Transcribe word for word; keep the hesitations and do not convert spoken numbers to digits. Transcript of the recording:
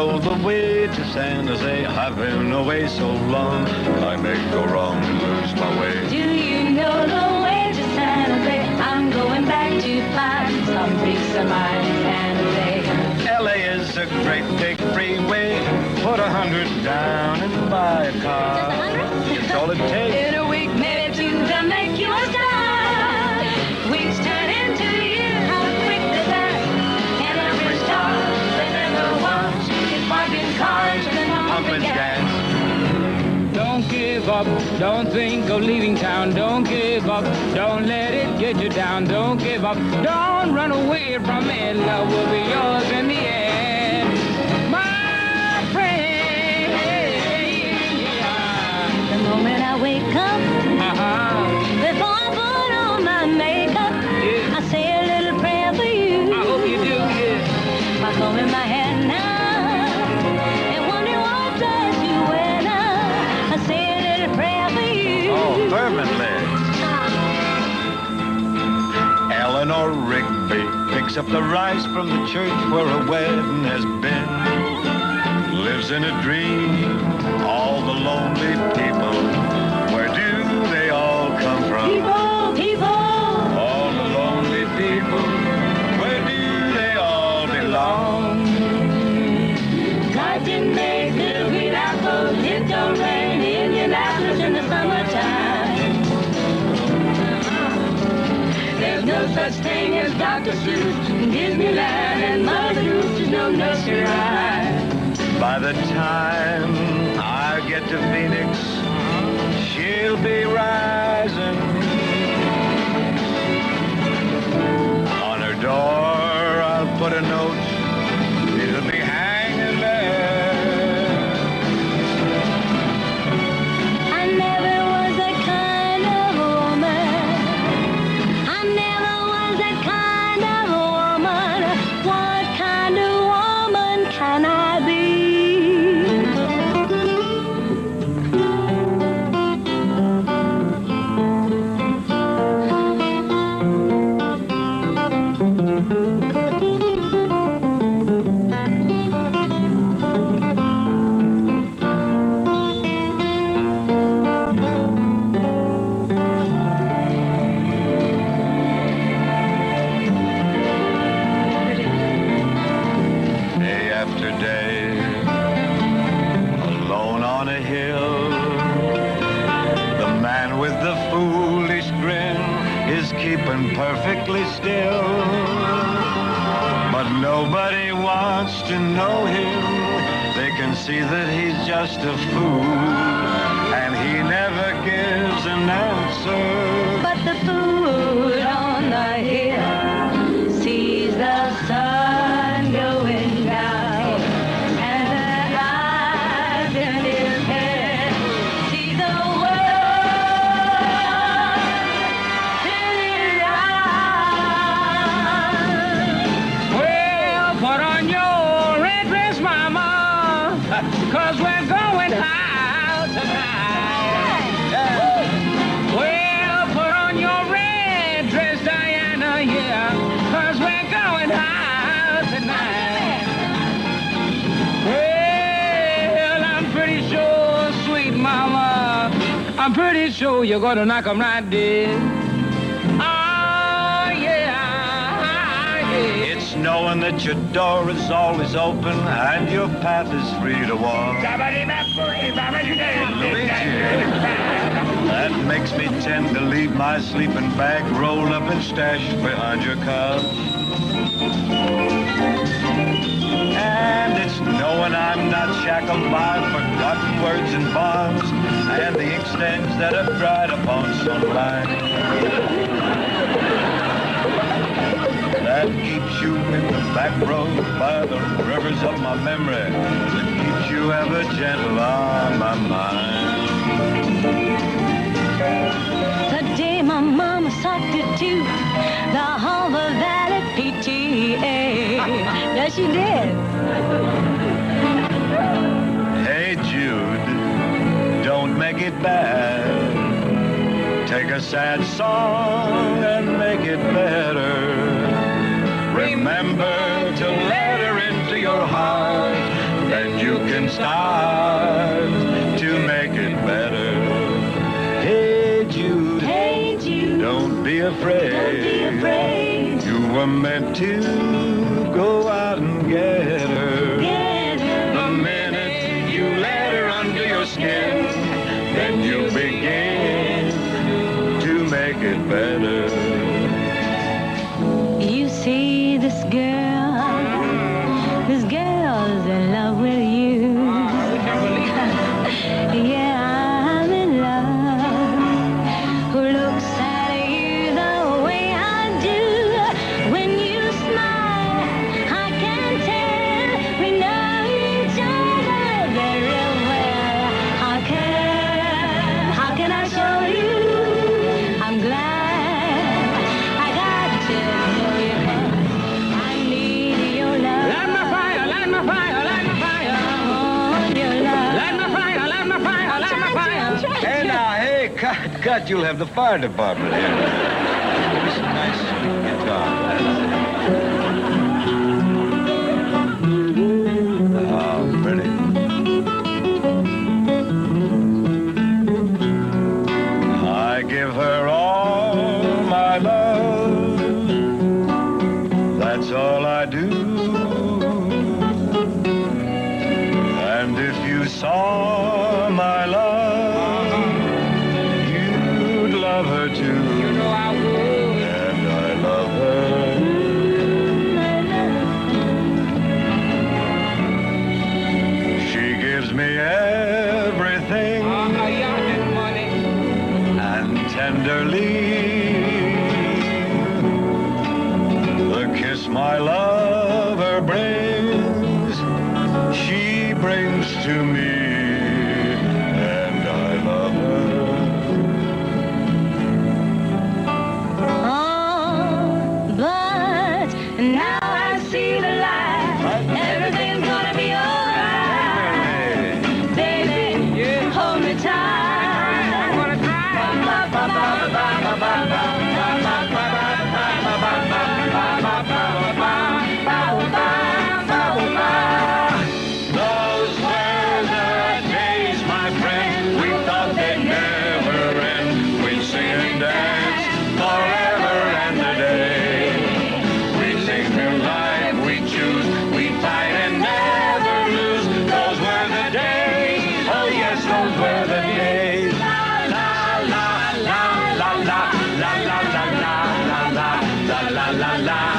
know the way to San Jose. I've been away so long, I may go wrong and lose my way. Do you know the way to San Jose? I'm going back to find some peace of mind in San Jose. L A is a great big freeway. Put a hundred down and buy a car. Just a hundred? It's all it takes. In a week, maybe two, they'll make you a star. Weeks turn into years, how quick they pass. And every star that never wants is parking cars and pumping gas. Don't give up, don't think of leaving town. Don't give up, don't let it get you down. Don't give up, don't run away from it. Love will be yours in the end, my friend. The moment I wake up, Uh-huh. before I put on my makeup, Yeah. I say a little prayer for you. I hope you do, yeah. I comb in my hair now and wonder what dress you wear now. I say a little prayer for you. Oh, fervently. Eleanor Rigby picks up the rice from the church where a wedding has been. Lives in a dream, all the lonely people. Where do they all come from? People, people, All the lonely people. Where do they all belong? God didn't make little green apples. It don't rain in Indianapolis in the summertime. There's no such thing as Doctor Seuss, Disneyland, and Mother Goose is no nursery rhyme. By the time I get to Phoenix, she'll be rising. On her door, I'll put a note. It'll be hanging there. I never was that kind of woman. I never was that kind of woman. What kind of woman can I be? Day after day, alone on a hill, the man with the foolish grin is keeping perfectly still. But nobody wants to know him. They can see that he's just a fool, and he never gives an answer. But the fool on the hill sees the sun going down, and the eyes in his head see the world turning round. Well, put on your red dress, mama, 'cause we're going out tonight. Well, put on your red dress, Diana, yeah, 'cause we're going out tonight. Well, I'm pretty sure, sweet mama, I'm pretty sure you're gonna knock 'em right dead. Oh, yeah, yeah. It's knowing that your door is always open and your path is free to walk. Luigi, that makes me tend to leave my sleeping bag rolled up and stashed behind your couch. And it's knowing I'm not shackled by forgotten words and bonds and the ink stains that have dried upon some line. That keeps you in the back road by the rivers of my memory. That keeps you ever gentle on my mind. The day my mama sucked it to the Harbor Valley P T A. Yes, she did. Hey, Jude, don't make it bad. Take a sad song and make it better. Remember to let her into your heart. shooting stars to make it better. Hey Jude, Hey Jude, don't be afraid. don't be afraid. You were meant to go out and get her. Get her. The minute you let her under your skin, then you begin to make it better. You see this girl, this girl's in love with you. Yeah, I'm in love. Who looks at you the way I do? When you smile, I can tell we know each other very well. How can, how can I show you? I'm glad I got to know you. I need your love. Light my fire, light my fire, light my fire. Oh, your love. Light my fire, light my fire, light my fire. Hey now, hey, cut, cut, you'll have the fire department here. Give me some nice sweet guitar. That's it. Oh, pretty. I give her all my love. That's all I do. And if you saw my love, you'd love her too. You know I would. And I love her. She gives me everything, Oh, y'all get money. and tenderly the kiss my lover brings, she brings to me, and I love her. Oh, but now I see the light. Everything's gonna be alright. Hey, Baby, hold me tight. I'm gonna try. those were the days, my friend. We thought they'd never end. We'd sing and dance forever and a day. We'd sing new life, we'd choose, we'd fight and never lose. Those were the days. Oh yes, those were the days. La la la la la la la la la la la la la la la.